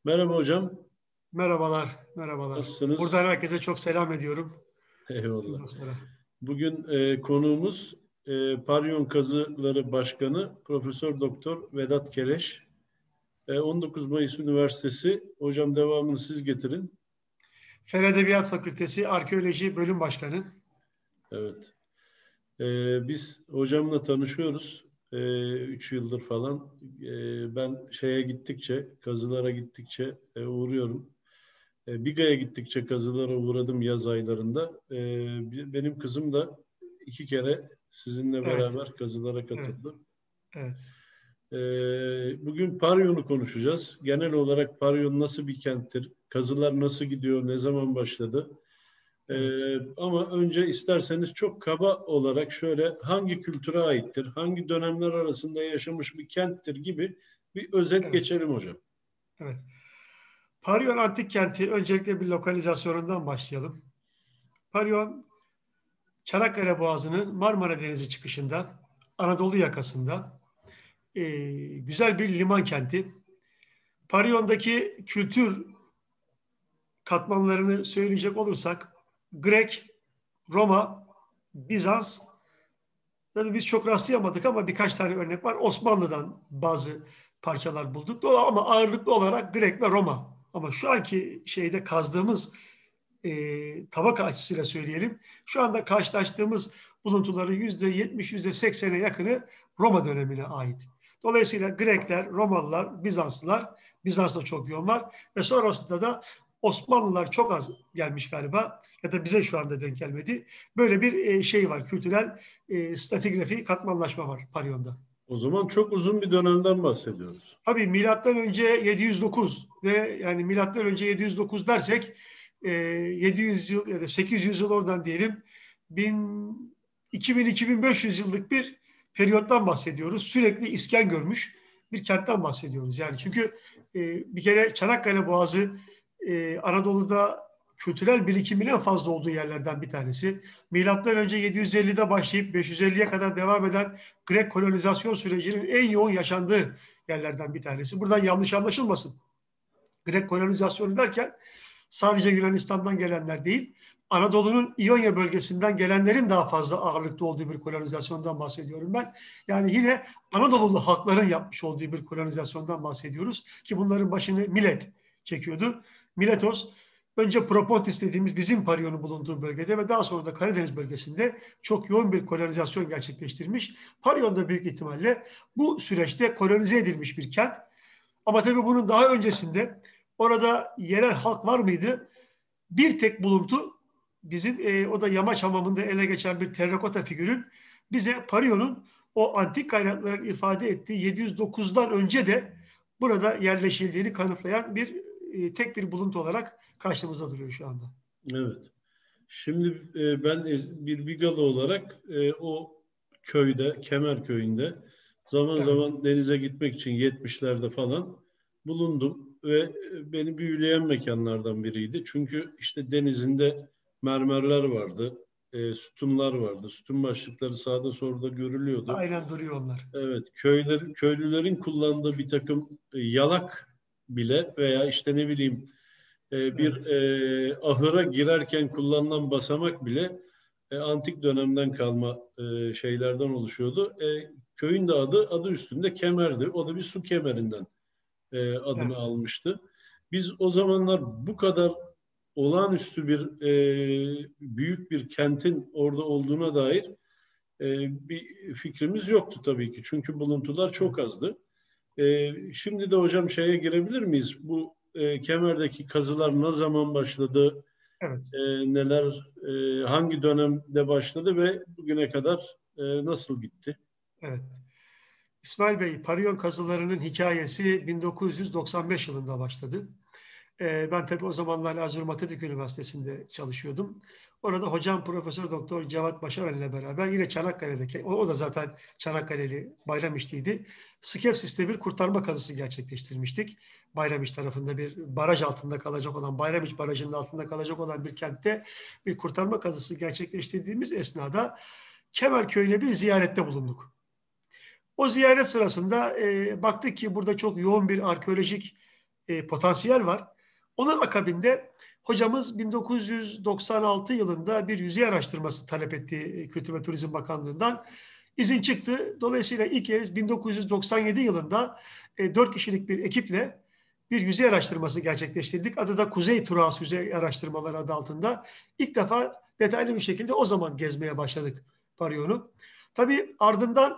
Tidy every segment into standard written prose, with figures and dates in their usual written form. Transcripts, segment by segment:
Merhaba hocam. Merhabalar, merhabalar. Buradan Nasılsınız? herkese çok selam ediyorum. Tüm Eyvallah. dostlara. Bugün konuğumuz Paryon Kazıları Başkanı Profesör Doktor Vedat Keleş. 19 Mayıs Üniversitesi. Hocam devamını siz getirin. Fen Edebiyat Fakültesi Arkeoloji Bölüm Başkanı. Evet. Biz hocamla tanışıyoruz. 3 yıldır falan. Ben şeye gittikçe, kazılara gittikçe uğruyorum. Biga'ya gittikçe kazılara uğradım yaz aylarında. Benim kızım da 2 kere sizinle Evet, beraber kazılara evet, katıldı. evet. Bugün Paryon'u konuşacağız. Genel olarak Paryon nasıl bir kenttir? Kazılar nasıl gidiyor? Ne zaman başladı? Evet. Ama önce isterseniz çok kaba olarak şöyle hangi kültüre aittir? Hangi dönemler arasında yaşamış bir kenttir gibi bir özet Evet, geçelim hocam. evet. Paryon Antik Kenti öncelikle bir lokalizasyonundan başlayalım. Paryon, Çanakkale Boğazı'nın Marmara Denizi çıkışında, Anadolu yakasında güzel bir liman kenti. Paryon'daki kültür katmanlarını söyleyecek olursak, Grek, Roma, Bizans. Tabii biz çok rastlayamadık ama birkaç tane örnek var. Osmanlı'dan bazı parçalar bulduk. Ama ağırlıklı olarak Grek ve Roma. Ama şu anki şeyde kazdığımız tabaka açısıyla söyleyelim. Şu anda karşılaştığımız buluntuların %70, %80'e yakını Roma dönemine ait. Dolayısıyla Grekler, Romalılar, Bizanslılar, Bizans'ta çok yoğun var ve sonrasında da Osmanlılar çok az gelmiş galiba ya da bize şu anda denk gelmedi. Böyle bir şey var, kültürel stratigrafi, katmanlaşma var Paryon'da. O zaman çok uzun bir dönemden bahsediyoruz. Tabii milattan önce 709 ve yani milattan önce 709 dersek 700 yıl ya da 800 yıl oradan diyelim 2000-2500 yıllık bir periyottan bahsediyoruz. Sürekli iskan görmüş bir kentten bahsediyoruz. Yani çünkü bir kere Çanakkale Boğazı Anadolu'da kültürel birikimin en fazla olduğu yerlerden bir tanesi. Milattan önce 750'de başlayıp 550'ye kadar devam eden Grek kolonizasyon sürecinin en yoğun yaşandığı yerlerden bir tanesi. Buradan yanlış anlaşılmasın. Grek kolonizasyonu derken sadece Yunanistan'dan gelenler değil, Anadolu'nun İonya bölgesinden gelenlerin daha fazla ağırlıklı olduğu bir kolonizasyondan bahsediyorum ben. Yani yine Anadolu'lu halkların yapmış olduğu bir kolonizasyondan bahsediyoruz ki bunların başını Milet çekiyordu. Miletos önce Propontis dediğimiz bizim Paryon'un bulunduğu bölgede ve daha sonra da Karadeniz bölgesinde çok yoğun bir kolonizasyon gerçekleştirmiş. Paryon da büyük ihtimalle bu süreçte kolonize edilmiş bir kent. Ama tabii bunun daha öncesinde orada yerel halk var mıydı? Bir tek buluntu bizim o da yamaç hamamında ele geçen bir terrakota figürün bize Parion'un o antik kaynakların ifade ettiği 709'dan önce de burada yerleşildiğini kanıtlayan tek bir buluntu olarak karşımıza duruyor şu anda. Evet. Şimdi ben bir Bigalı olarak o köyde, Kemer köyünde zaman Evet, zaman denize gitmek için 70'lerde falan bulundum ve beni büyüleyen mekanlardan biriydi. Çünkü işte denizinde mermerler vardı, sütunlar vardı. Sütun başlıkları sağda solda görülüyordu. aynen duruyor onlar. Evet, köylülerin kullandığı bir takım yalak bile veya işte ne bileyim bir Evet, ahıra girerken kullanılan basamak bile antik dönemden kalma şeylerden oluşuyordu. Köyün de adı üstünde Kemer'di. O da bir su kemerinden adını evet, almıştı. Biz o zamanlar bu kadar olağanüstü büyük bir kentin orada olduğuna dair bir fikrimiz yoktu tabii ki. Çünkü buluntular çok evet. azdı. Şimdi de hocam şeye girebilir miyiz? Bu Kemer'deki kazılar ne zaman başladı? Evet. Neler, hangi dönemde başladı ve bugüne kadar nasıl gitti? Evet. İsmail Bey, Paryon kazılarının hikayesi 1995 yılında başladı. Ben tabii o zamanlar Erzurum Atatürk Üniversitesi'nde çalışıyordum. Orada hocam Profesör Doktor Cevat Başaran ile beraber yine Çanakkale'deki, o da zaten Çanakkale'li Bayramişli'ydi. Skepsis'te bir kurtarma kazısı gerçekleştirmiştik. Bayramiç tarafında bir baraj altında kalacak olan, Bayramiç Barajı'nın altında kalacak olan bir kentte bir kurtarma kazısı gerçekleştirdiğimiz esnada Kemer Köyü'ne bir ziyarette bulunduk. O ziyaret sırasında baktık ki burada çok yoğun bir arkeolojik potansiyel var. Onun akabinde hocamız 1996 yılında bir yüzey araştırması talep etti Kültür ve Turizm Bakanlığı'ndan. İzin çıktı. Dolayısıyla ilk kez 1997 yılında 4 kişilik bir ekiple bir yüzey araştırması gerçekleştirdik. Adı da Kuzey Turas Yüzey Araştırmaları adı altında. İlk defa detaylı bir şekilde o zaman gezmeye başladık Paryon'u. Tabii ardından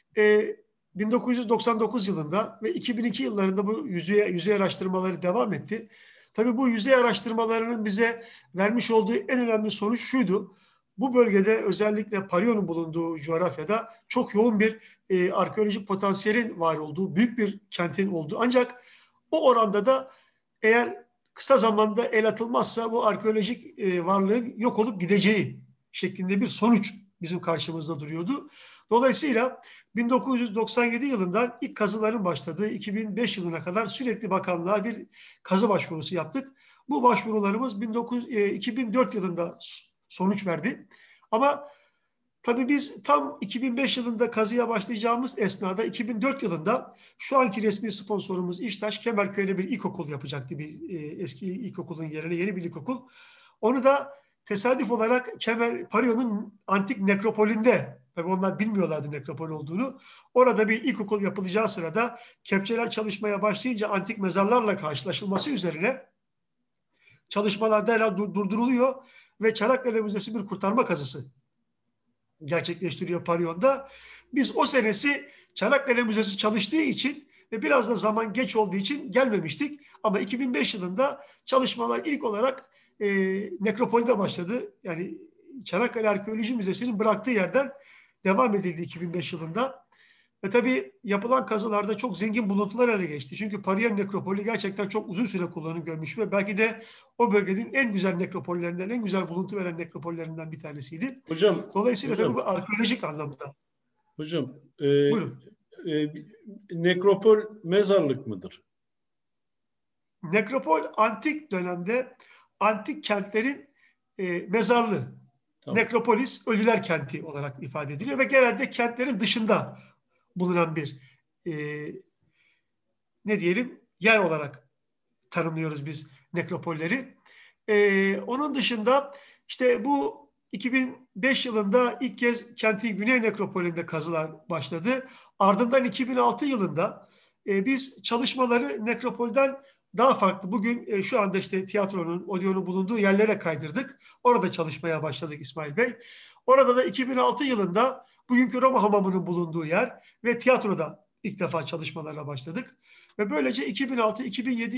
1999 yılında ve 2002 yıllarında bu yüzey araştırmaları devam etti. Tabii bu yüzey araştırmalarının bize vermiş olduğu en önemli sonuç şuydu. Bu bölgede özellikle Paryon'un bulunduğu coğrafyada çok yoğun bir arkeolojik potansiyelin var olduğu, büyük bir kentin olduğu. Ancak o oranda da eğer kısa zamanda el atılmazsa bu arkeolojik varlığın yok olup gideceği şeklinde bir sonuç bizim karşımızda duruyordu. Dolayısıyla 1997 yılından ilk kazıların başladığı 2005 yılına kadar sürekli bakanlığa bir kazı başvurusu yaptık. Bu başvurularımız 2004 yılında sonuç verdi. Ama tabii biz tam 2005 yılında kazıya başlayacağımız esnada 2004 yılında şu anki resmi sponsorumuz İştaş Kemerköy'de bir ilkokul yapacaktı. Bir eski ilkokulun yerine yeni bir ilkokul. Onu da tesadüf olarak Paryon'un antik nekropolünde, tabii onlar bilmiyorlardı nekropol olduğunu. Orada bir ilkokul yapılacağı sırada kepçeler çalışmaya başlayınca antik mezarlarla karşılaşılması üzerine çalışmalar derhal durduruluyor ve Çanakkale Müzesi bir kurtarma kazısı gerçekleştiriyor Paryon'da. Biz o senesi Çanakkale Müzesi çalıştığı için ve biraz da zaman geç olduğu için gelmemiştik. Ama 2005 yılında çalışmalar ilk olarak nekropolde başladı. Yani Çanakkale Arkeoloji Müzesi'nin bıraktığı yerden devam edildi 2005 yılında. Ve tabii yapılan kazılarda çok zengin buluntular ele geçti. Çünkü Paryon Nekropolü gerçekten çok uzun süre kullanım görmüş ve belki de o bölgenin en güzel nekropollerinden, en güzel buluntu veren nekropollerinden bir tanesiydi. Dolayısıyla tabii bu arkeolojik anlamda. Hocam, buyurun. Nekropol mezarlık mıdır? Nekropol antik dönemde antik kentlerin mezarlığı. Tamam. Nekropolis ölüler kenti olarak ifade ediliyor ve genelde kentlerin dışında bulunan bir ne diyelim yer olarak tanımlıyoruz biz nekropolleri. Onun dışında işte bu 2005 yılında ilk kez kentin Güney Nekropolü'nde kazılar başladı. Ardından 2006 yılında biz çalışmaları nekropolden daha farklı. Bugün şu anda işte tiyatronun, odyonun bulunduğu yerlere kaydırdık. Orada çalışmaya başladık İsmail Bey. Orada da 2006 yılında bugünkü Roma Hamamı'nın bulunduğu yer ve tiyatroda ilk defa çalışmalarla başladık. Ve böylece 2006, 2007,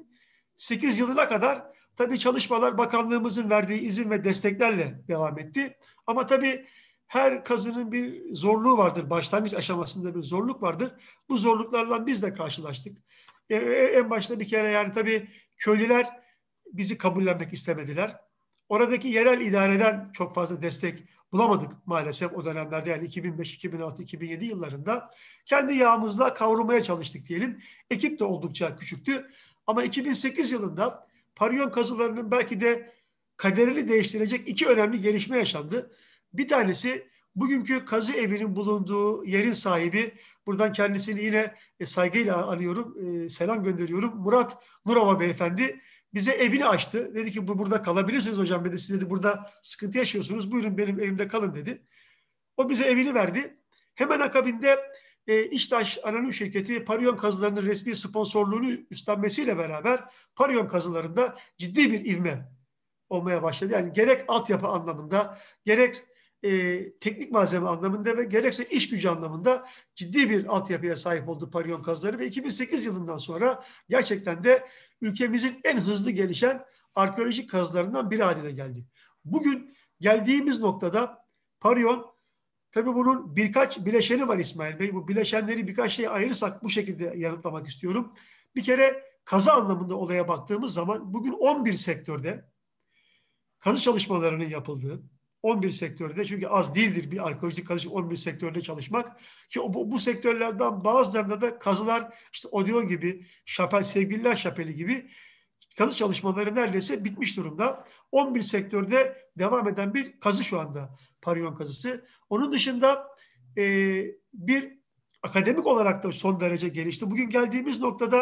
2008 yılına kadar tabii çalışmalar bakanlığımızın verdiği izin ve desteklerle devam etti. Ama tabii her kazının bir zorluğu vardır. Başlangıç aşamasında bir zorluk vardır. Bu zorluklarla biz de karşılaştık. En başta bir kere yani tabii köylüler bizi kabullenmek istemediler. Oradaki yerel idareden çok fazla destek bulamadık maalesef o dönemlerde, yani 2005, 2006, 2007 yıllarında. Kendi yağımızla kavrulmaya çalıştık diyelim. Ekip de oldukça küçüktü. Ama 2008 yılında Paryon kazılarının belki de kaderini değiştirecek iki önemli gelişme yaşandı. Bir tanesi bugünkü kazı evinin bulunduğu yerin sahibi, buradan kendisini yine saygıyla anıyorum, selam gönderiyorum. Murat Nurova Beyefendi bize evini açtı. Dedi ki burada kalabilirsiniz hocam dedi. Siz dedi burada sıkıntı yaşıyorsunuz. Buyurun benim evimde kalın dedi. O bize evini verdi. Hemen akabinde İştaş Anonim Şirketi Paryon kazılarının resmi sponsorluğunu üstlenmesiyle beraber Paryon kazılarında ciddi bir ivme olmaya başladı. Yani gerek altyapı anlamında, gerek teknik malzeme anlamında ve gerekse iş gücü anlamında ciddi bir altyapıya sahip oldu Paryon kazıları ve 2008 yılından sonra gerçekten de ülkemizin en hızlı gelişen arkeolojik kazılarından biri haline geldi. Bugün geldiğimiz noktada Paryon, tabii bunun birkaç bileşeni var İsmail Bey. Bu bileşenleri birkaç şeye ayırırsak bu şekilde yanıtlamak istiyorum. Bir kere kazı anlamında olaya baktığımız zaman bugün 11 sektörde kazı çalışmalarının yapıldığı, 11 sektörde, çünkü az değildir bir arkeolojik kazı 11 sektörde çalışmak, ki bu sektörlerden bazılarında da kazılar işte Odeon gibi, Sevgililer Şapeli gibi kazı çalışmaları neredeyse bitmiş durumda. 11 sektörde devam eden bir kazı şu anda Paryon kazısı. Onun dışında bir akademik olarak da son derece gelişti. Bugün geldiğimiz noktada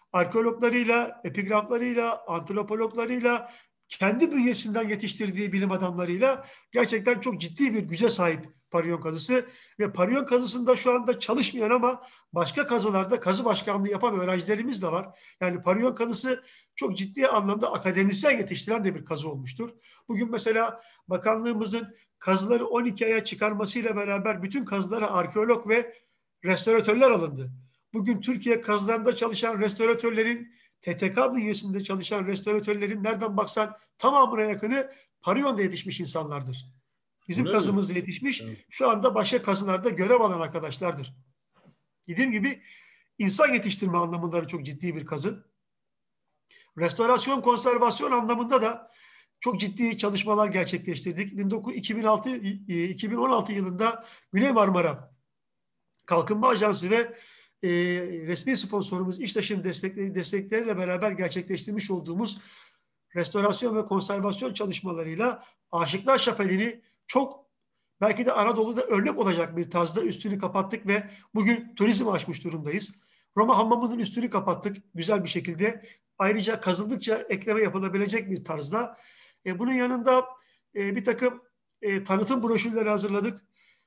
arkeologlarıyla, epigraflarıyla, antropologlarıyla, kendi bünyesinden yetiştirdiği bilim adamlarıyla gerçekten çok ciddi bir güce sahip Pariyon kazısı. Ve Pariyon kazısında şu anda çalışmayan ama başka kazılarda kazı başkanlığı yapan öğrencilerimiz de var. Yani Pariyon kazısı çok ciddi anlamda akademisyen yetiştiren de bir kazı olmuştur. Bugün mesela bakanlığımızın kazıları 12 aya çıkarmasıyla beraber bütün kazılara arkeolog ve restoratörler alındı. Bugün Türkiye kazılarında çalışan restoratörlerin, TTK bünyesinde çalışan restoratörlerin nereden baksan tamamına yakını Pariyon'da yetişmiş insanlardır. Bizim Öyle mi? kazımızda yetişmiş, Evet. şu anda başka kazılarda görev alan arkadaşlardır. Dediğim gibi insan yetiştirme anlamında çok ciddi bir kazı. Restorasyon, konservasyon anlamında da çok ciddi çalışmalar gerçekleştirdik. 2016 yılında Güney Marmara Kalkınma Ajansı ve resmi sponsorumuz İştaş'ın destekleriyle beraber gerçekleştirmiş olduğumuz restorasyon ve konservasyon çalışmalarıyla Aşıklar Şapeli'ni çok belki de Anadolu'da örnek olacak bir tarzda üstünü kapattık ve bugün turizm açmış durumdayız. Roma Hamamı'nın üstünü kapattık güzel bir şekilde. Ayrıca kazıldıkça ekleme yapılabilecek bir tarzda. Bunun yanında bir takım tanıtım broşürleri hazırladık.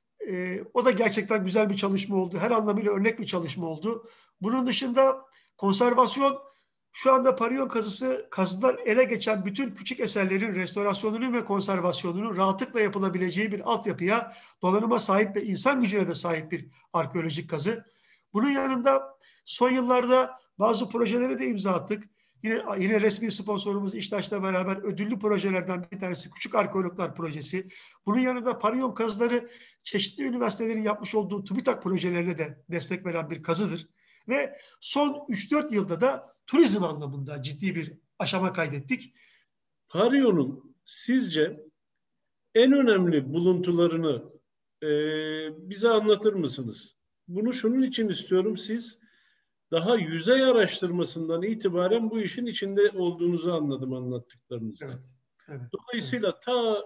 O da gerçekten güzel bir çalışma oldu. Her anlamıyla örnek bir çalışma oldu. Bunun dışında konservasyon, şu anda Pariyon kazısı, kazıdan ele geçen bütün küçük eserlerin restorasyonunun ve konservasyonunun rahatlıkla yapılabileceği bir altyapıya, donanıma sahip ve insan gücüne de sahip bir arkeolojik kazı. Bunun yanında son yıllarda bazı projelere de imza attık. Yine resmi sponsorumuz İştaş'la beraber ödüllü projelerden bir tanesi Küçük Arkeologlar Projesi. Bunun yanında Pariyon kazıları çeşitli üniversitelerin yapmış olduğu TÜBİTAK projelerine de destek veren bir kazıdır. Ve son 3-4 yılda da turizm anlamında ciddi bir aşama kaydettik. Pariyon'un sizce en önemli buluntularını bize anlatır mısınız? Bunu şunun için istiyorum. Siz daha yüzey araştırmasından itibaren bu işin içinde olduğunuzu anladım anlattıklarınızda. Evet, evet, Dolayısıyla evet. ta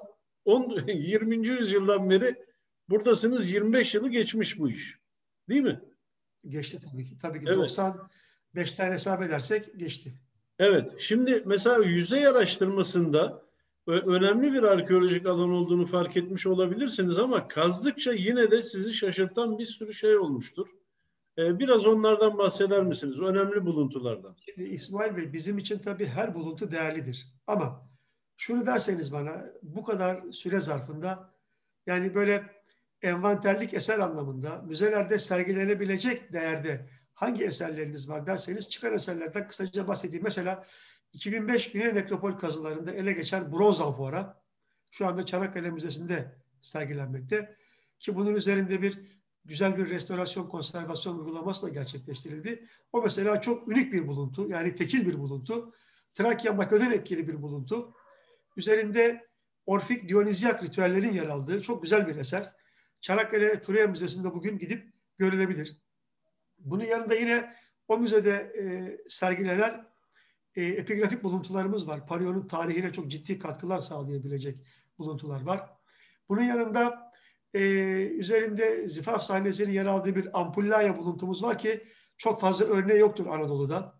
20. yüzyıldan beri buradasınız, 25 yılı geçmiş bu iş. Değil mi? Geçti tabii ki. Tabii ki Evet. 95 tane hesap edersek geçti. Evet. Şimdi mesela yüzey araştırmasında önemli bir arkeolojik alan olduğunu fark etmiş olabilirsiniz ama kazdıkça yine de sizi şaşırtan bir sürü şey olmuştur. Biraz onlardan bahseder misiniz? Önemli buluntulardan. Şimdi İsmail Bey, bizim için tabii her buluntu değerlidir. Ama şunu derseniz bana, bu kadar süre zarfında, yani böyle envanterlik eser anlamında müzelerde sergilenebilecek değerde hangi eserleriniz var derseniz çıkan eserlerden kısaca bahsedeyim. Mesela 2005 Güney Nekropol kazılarında ele geçen bronz amfora şu anda Çanakkale Müzesi'nde sergilenmekte. Ki bunun üzerinde güzel bir restorasyon, konservasyon uygulaması da gerçekleştirildi. O mesela çok unik bir buluntu, yani tekil bir buluntu. Trakya Makedon etkili bir buluntu. Üzerinde Orfik Dionizyak ritüellerin yer aldığı çok güzel bir eser. Çanakkale Troya Müzesi'nde bugün gidip görülebilir. Bunun yanında yine o müzede sergilenen epigrafik buluntularımız var. Pariyon'un tarihine çok ciddi katkılar sağlayabilecek buluntular var. Bunun yanında üzerinde zifaf sahnesinin yer aldığı bir ampullaya buluntumuz var ki çok fazla örneği yoktur Anadolu'da.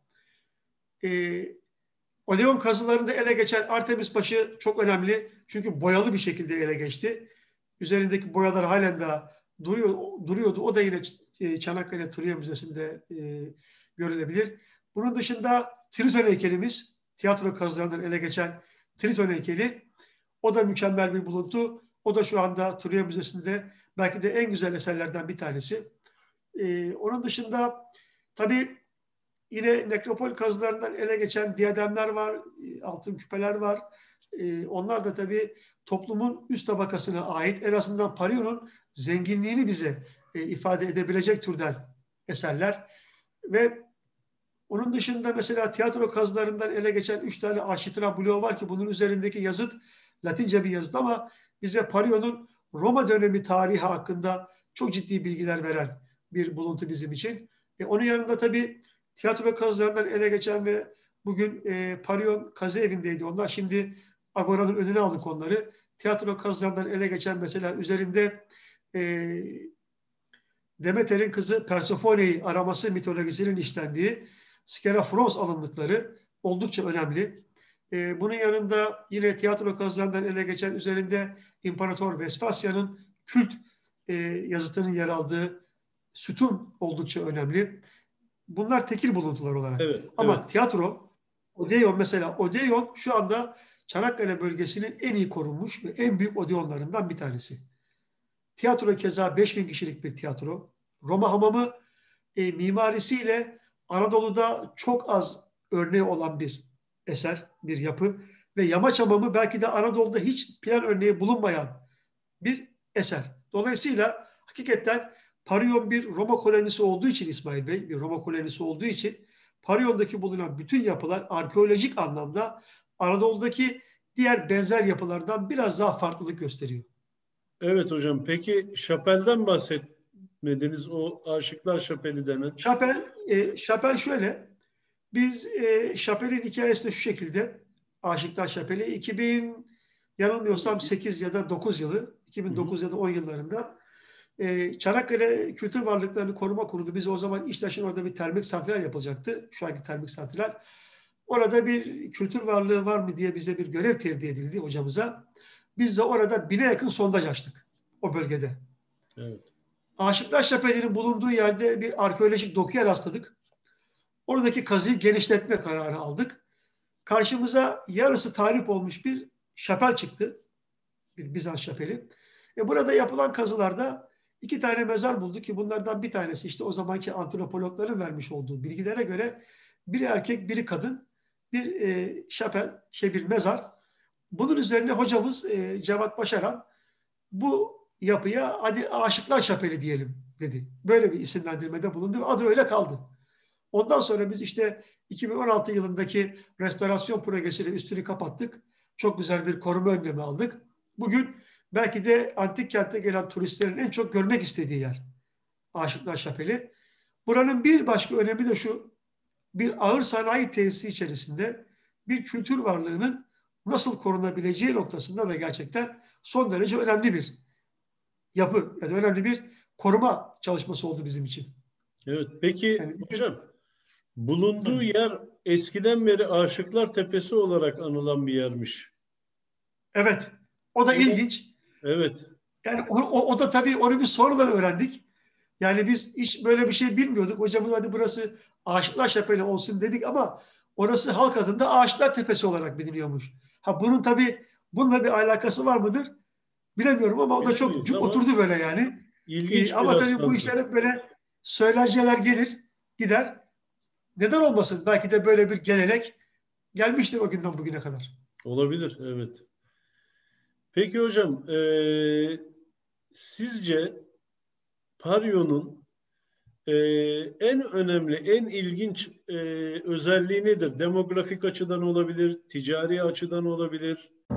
Odeon kazılarında ele geçen Artemis başı çok önemli. Çünkü boyalı bir şekilde ele geçti. Üzerindeki boyalar halen daha duruyordu. O da yine Çanakkale Troya Müzesi'nde görülebilir. Bunun dışında Triton heykelimiz, tiyatro kazılarından ele geçen Triton heykeli. O da mükemmel bir buluntu. O da şu anda Troya Müzesi'nde belki de en güzel eserlerden bir tanesi. Onun dışında tabii yine nekropol kazılarından ele geçen diyademler var, altın küpeler var. Onlar da tabii toplumun üst tabakasına ait, en azından Pariyon'un zenginliğini bize ifade edebilecek türden eserler. Ve onun dışında mesela tiyatro kazılarından ele geçen 3 tane arşitra bloğu var ki bunun üzerindeki yazıt Latince bir yazıt ama bize Pariyon'un Roma dönemi tarihi hakkında çok ciddi bilgiler veren bir buluntu bizim için. Onun yanında tabii tiyatro kazılarından ele geçen ve bugün Pariyon Kazı Evi'ndeydi onlar. Şimdi Agora'nın önüne aldık onları. Tiyatro kazılarından ele geçen mesela üzerinde Demeter'in kızı Persephone'yi araması mitolojisinin işlendiği Scala France alındıkları oldukça önemli. Bunun yanında yine tiyatro kazılarından ele geçen üzerinde İmparator Vespasya'nın kült yazıtının yer aldığı sütun oldukça önemli. Bunlar tekil buluntular olarak. Evet, Ama evet. tiyatro, Odeon mesela, Odeon şu anda Çanakkale bölgesinin en iyi korunmuş ve en büyük Odeonlarından bir tanesi. Tiyatro keza 5000 kişilik bir tiyatro. Roma hamamı mimarisiyle Anadolu'da çok az örneği olan bir eser, bir yapı. Ve yamaç hamamı belki de Anadolu'da hiç plan örneği bulunmayan bir eser. Dolayısıyla hakikaten Pariyon bir Roma kolonisi olduğu için İsmail Bey, bir Roma kolonisi olduğu için Pariyon'daki bulunan bütün yapılar arkeolojik anlamda Anadolu'daki diğer benzer yapılardan biraz daha farklılık gösteriyor. Evet hocam. Peki Şapel'den bahsetmediniz. O Aşıklar Şapeli denen. Şapel şöyle. Biz Şapel'in hikayesi de şu şekilde. Aşıklar Şapeli 2000 yanılmıyorsam 8 ya da 9 yılı 2009 ya da 10 yıllarında Çanakkale Kültür Varlıklarını Koruma Kurulu bize o zaman İştaş'ın orada bir termik santral yapılacaktı. Şu anki termik santral. Orada bir kültür varlığı var mı diye bize bir görev tevdi edildi hocamıza. Biz de orada 1000'e yakın sondaj açtık o bölgede. Evet. Aşıklar Şapeli'nin bulunduğu yerde bir arkeolojik dokuya rastladık. Oradaki kazıyı genişletme kararı aldık. Karşımıza yarısı tahrip olmuş bir şapel çıktı. Bir Bizans şapeli. Burada yapılan kazılarda 2 tane mezar bulduk ki bunlardan bir tanesi işte o zamanki antropologların vermiş olduğu bilgilere göre biri erkek, biri kadın bir şapel, bir mezar. Bunun üzerine hocamız Cevat Başaran bu yapıya hadi Aşıklar Şapeli diyelim dedi. Böyle bir isimlendirmede bulundu ve adı öyle kaldı. Ondan sonra biz işte 2016 yılındaki restorasyon projesiyle üstünü kapattık. Çok güzel bir koruma önlemi aldık. Bugün belki de antik kente gelen turistlerin en çok görmek istediği yer Aşıklar Şapeli. Buranın bir başka önemi de şu. Bir ağır sanayi tesisi içerisinde bir kültür varlığının nasıl korunabileceği noktasında da gerçekten son derece önemli bir yapı ya da önemli bir koruma çalışması oldu bizim için. Evet. Peki Yani hocam, bulunduğu yer eskiden beri Aşıklar Tepesi olarak anılan bir yermiş. evet, o da O, ilginç. evet. Yani o da tabii onu bir sonradan öğrendik. Yani biz hiç böyle bir şey bilmiyorduk. Hocamız hadi burası Aşıklar Şapeli olsun dedik ama orası halk adında Aşıklar Tepesi olarak biliniyormuş. Ha bunun tabii bununla bir alakası var mıdır? Bilemiyorum ama o da çok Bilemeyiz cuk ama oturdu böyle yani. ilginç bir Ama tabii bu rastlantı. işler hep böyle söylenceler gelir, gider. Neden olmasın? Belki de böyle bir gelenek gelmiştir o günden bugüne kadar. Olabilir, evet. Peki hocam, sizce Paryon'un en önemli, en ilginç özelliği nedir? Demografik açıdan olabilir, ticari açıdan olabilir.